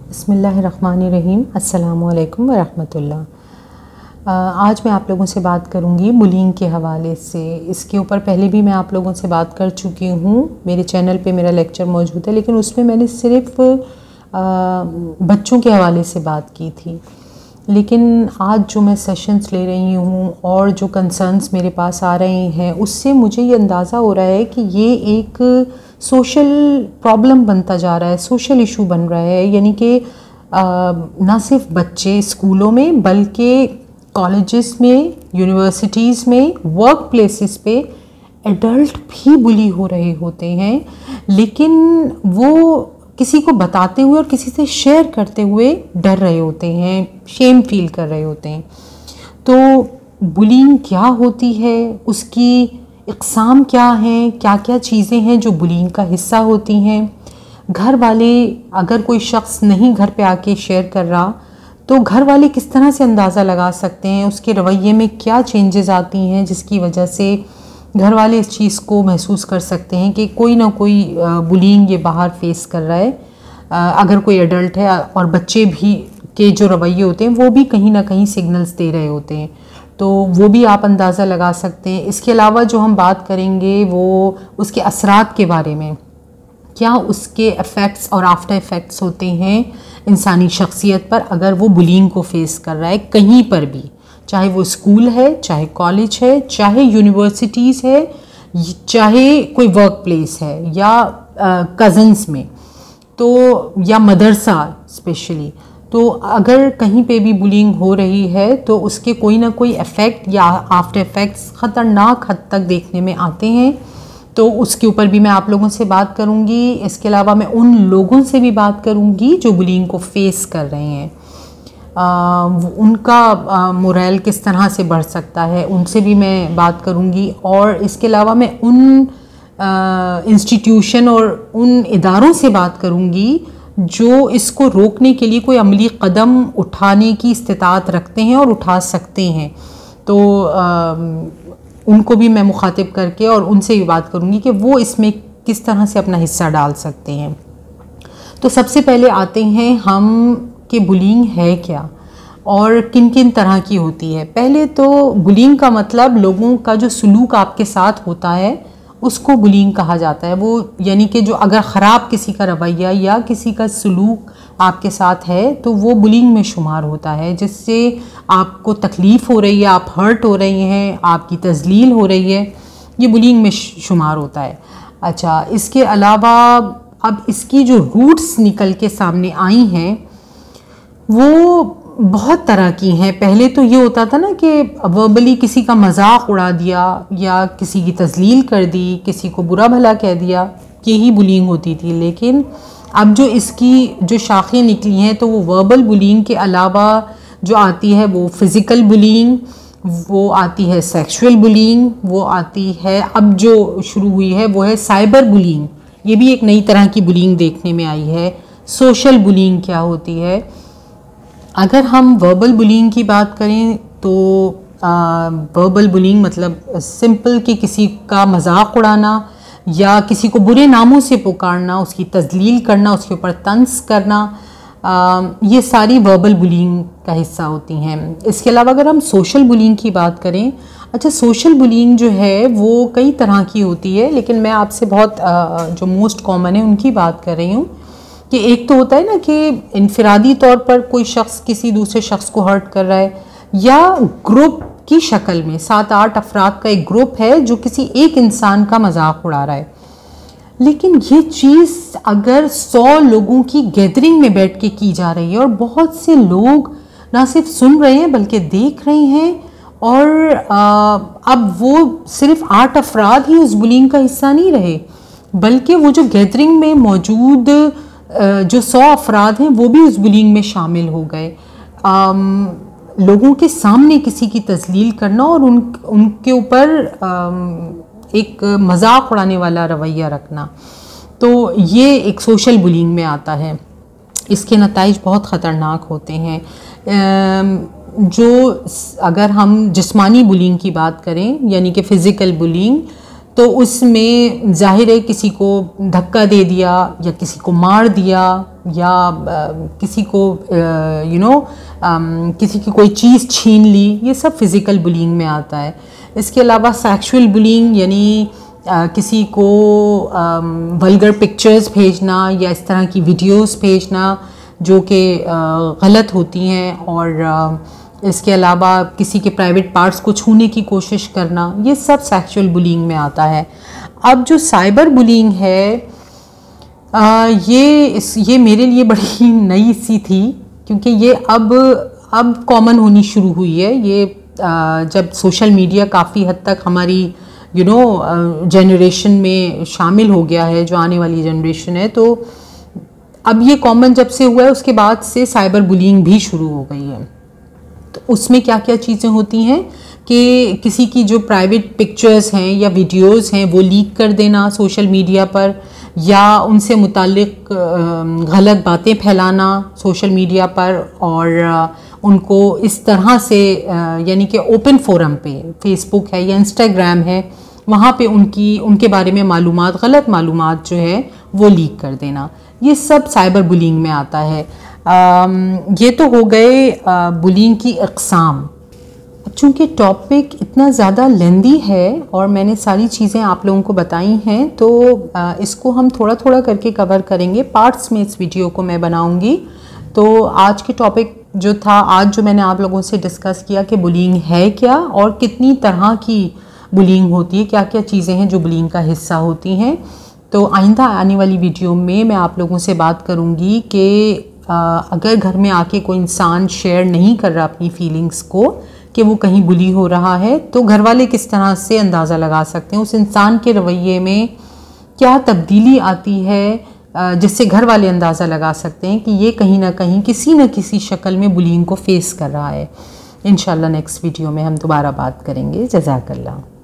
बिस्मिल्लाहिर्रहमानिर्रहीम। अस्सलामुअलैकुम वरहमतुल्लाह। आज मैं आप लोगों से बात करूंगी बुलिंग के हवाले से। इसके ऊपर पहले भी मैं आप लोगों से बात कर चुकी हूँ, मेरे चैनल पे मेरा लेक्चर मौजूद है, लेकिन उसमें मैंने सिर्फ बच्चों के हवाले से बात की थी। लेकिन आज जो मैं सेशंस ले रही हूँ और जो कंसर्न्स मेरे पास आ रहे हैं, उससे मुझे ये अंदाज़ा हो रहा है कि ये एक सोशल प्रॉब्लम बनता जा रहा है, सोशल इशू बन रहा है। यानी कि ना सिर्फ बच्चे स्कूलों में बल्कि कॉलेजेस में, यूनिवर्सिटीज़ में, वर्क प्लेसेस पे एडल्ट भी बुली हो रहे होते हैं, लेकिन वो किसी को बताते हुए और किसी से शेयर करते हुए डर रहे होते हैं, शेम फील कर रहे होते हैं। तो बुलिंग क्या होती है, उसकी इक़साम क्या हैं, क्या क्या चीज़ें हैं जो बुलिंग का हिस्सा होती हैं। घर वाले, अगर कोई शख्स नहीं घर पे आके शेयर कर रहा, तो घर वाले किस तरह से अंदाज़ा लगा सकते हैं, उसके रवैये में क्या चेंजेस आती हैं जिसकी वजह से घर वाले इस चीज़ को महसूस कर सकते हैं कि कोई ना कोई बुलिंग ये बाहर फेस कर रहा है। अगर कोई एडल्ट है, और बच्चे भी के जो रवैये होते हैं वो भी कहीं ना कहीं सिग्नल्स दे रहे होते हैं, तो वो भी आप अंदाज़ा लगा सकते हैं। इसके अलावा जो हम बात करेंगे वो उसके असरात के बारे में, क्या उसके इफ़ेक्ट्स और आफ्टर इफ़ेक्ट्स होते हैं इंसानी शख्सियत पर अगर वो बुलिंग को फेस कर रहा है कहीं पर भी, चाहे वो स्कूल है, चाहे कॉलेज है, चाहे यूनिवर्सिटीज़ है, चाहे कोई वर्क प्लेस है, या कज़न्स में, तो या मदरसा स्पेशली। तो अगर कहीं पे भी बुलिंग हो रही है तो उसके कोई ना कोई इफ़ेक्ट या आफ्टर इफ़ेक्ट्स ख़तरनाक हद तक देखने में आते हैं। तो उसके ऊपर भी मैं आप लोगों से बात करूंगी। इसके अलावा मैं उन लोगों से भी बात करूंगी जो बुलिंग को फेस कर रहे हैं, उनका मोरल किस तरह से बढ़ सकता है, उनसे भी मैं बात करूंगी। और इसके अलावा मैं उन इंस्टीट्यूशन और उन इदारों से बात करूंगी जो इसको रोकने के लिए कोई अमली कदम उठाने की इस्तिताअत रखते हैं और उठा सकते हैं। तो उनको भी मैं मुखातिब करके और उनसे भी बात करूंगी कि वो इसमें किस तरह से अपना हिस्सा डाल सकते हैं। तो सबसे पहले आते हैं हम कि बुलिंग है क्या और किन किन तरह की होती है। पहले तो बुलिंग का मतलब लोगों का जो सलूक आपके साथ होता है उसको बुलिंग कहा जाता है। वो यानी कि जो अगर ख़राब किसी का रवैया या किसी का सलूक आपके साथ है तो वो बुलिंग में शुमार होता है, जिससे आपको तकलीफ़ हो रही है, आप हर्ट हो रही हैं, आपकी तज़लील हो रही है, ये बुलिंग में शुमार होता है। अच्छा, इसके अलावा अब इसकी जो रूट्स निकल के सामने आई हैं वो बहुत तरह की हैं। पहले तो ये होता था ना कि वर्बली किसी का मजाक उड़ा दिया या किसी की तज़लील कर दी, किसी को बुरा भला कह दिया, यही बुलिंग होती थी। लेकिन अब जो इसकी जो शाखें निकली हैं तो वो वर्बल बुलिंग के अलावा जो आती है वो फ़िज़िकल बुलिंग, वो आती है सेक्सुअल बुलिंग, वो आती है अब जो शुरू हुई है वो है साइबर बुलिंग। ये भी एक नई तरह की बुलिंग देखने में आई है। सोशल बुलिंग क्या होती है? अगर हम वर्बल बुलिंग की बात करें तो वर्बल बुलिंग मतलब सिंपल कि किसी का मजाक उड़ाना या किसी को बुरे नामों से पुकारना, उसकी तज़लील करना, उसके ऊपर तंज करना, ये सारी वर्बल बुलिंग का हिस्सा होती हैं। इसके अलावा अगर हम सोशल बुलिंग की बात करें, अच्छा सोशल बुलिंग जो है वो कई तरह की होती है, लेकिन मैं आपसे बहुत जो मोस्ट कॉमन है उनकी बात कर रही हूँ। कि एक तो होता है ना कि इनफरादी तौर पर कोई शख्स किसी दूसरे शख्स को हर्ट कर रहा है, या ग्रुप की शक्ल में 7-8 अफराद का एक ग्रुप है जो किसी एक इंसान का मजाक उड़ा रहा है। लेकिन ये चीज़ अगर 100 लोगों की गैदरिंग में बैठ के की जा रही है और बहुत से लोग ना सिर्फ सुन रहे हैं बल्कि देख रहे हैं, और अब वो सिर्फ 8 अफराद ही उस बुलिंग का हिस्सा नहीं रहे, बल्कि वो जो गैदरिंग में मौजूद जो 100 अफराद हैं वो भी उस बुलिंग में शामिल हो गए। लोगों के सामने किसी की तज़लील करना और उनके ऊपर एक मजाक उड़ाने वाला रवैया रखना, तो ये एक सोशल बुलिंग में आता है। इसके नताइज बहुत ख़तरनाक होते हैं। जो अगर हम जिस्मानी बुलिंग की बात करें यानी कि फ़िज़िकल बुलिंग, तो उसमें जाहिर है किसी को धक्का दे दिया या किसी को मार दिया या किसी को किसी की कोई चीज़ छीन ली, ये सब फिज़िकल बुलिंग में आता है। इसके अलावा सेक्सुअल बुलिंग यानी किसी को वल्गर पिक्चर्स भेजना या इस तरह की वीडियोस भेजना जो कि गलत होती हैं, और इसके अलावा किसी के प्राइवेट पार्ट्स को छूने की कोशिश करना, ये सब सेक्सुअल बुलिंग में आता है। अब जो साइबर बुलिंग है ये मेरे लिए बड़ी नई सी थी, क्योंकि ये अब कॉमन होनी शुरू हुई है। ये जब सोशल मीडिया काफ़ी हद तक हमारी जनरेशन में शामिल हो गया है, जो आने वाली जनरेशन है, तो अब ये कॉमन जब से हुआ है उसके बाद से साइबर बुलिंग भी शुरू हो गई है। तो उसमें क्या क्या चीज़ें होती हैं कि किसी की जो प्राइवेट पिक्चर्स हैं या वीडियोस हैं वो लीक कर देना सोशल मीडिया पर, या उनसे मुताल्लिक गलत बातें फैलाना सोशल मीडिया पर, और उनको इस तरह से यानी कि ओपन फोरम पे फेसबुक है या इंस्टाग्राम है, वहाँ पे उनके बारे में मालूमात, गलत मालूमात जो है वो लीक कर देना, ये सब साइबर बुलिंग में आता है। ये तो हो गए बुलिंग की अक़साम। चूँकि टॉपिक इतना ज़्यादा लेंदी है और मैंने सारी चीज़ें आप लोगों को बताई हैं, तो इसको हम थोड़ा थोड़ा करके कवर करेंगे, पार्ट्स में इस वीडियो को मैं बनाऊंगी। तो आज के टॉपिक जो था, आज जो मैंने आप लोगों से डिस्कस किया कि बुलिंग है क्या और कितनी तरह की बुलिंग होती है, क्या क्या चीज़ें हैं जो बुलिंग का हिस्सा होती हैं। तो आइंदा आने वाली वीडियो में मैं आप लोगों से बात करूँगी कि अगर घर में आके कोई इंसान शेयर नहीं कर रहा अपनी फीलिंग्स को कि वो कहीं बुली हो रहा है, तो घर वाले किस तरह से अंदाज़ा लगा सकते हैं, उस इंसान के रवैये में क्या तब्दीली आती है, जिससे घर वाले अंदाज़ा लगा सकते हैं कि ये कहीं ना कहीं किसी न किसी शक्ल में बुलिंग को फेस कर रहा है। इंशाल्लाह नेक्स्ट वीडियो में हम दोबारा बात करेंगे। जज़ाकल्लाह।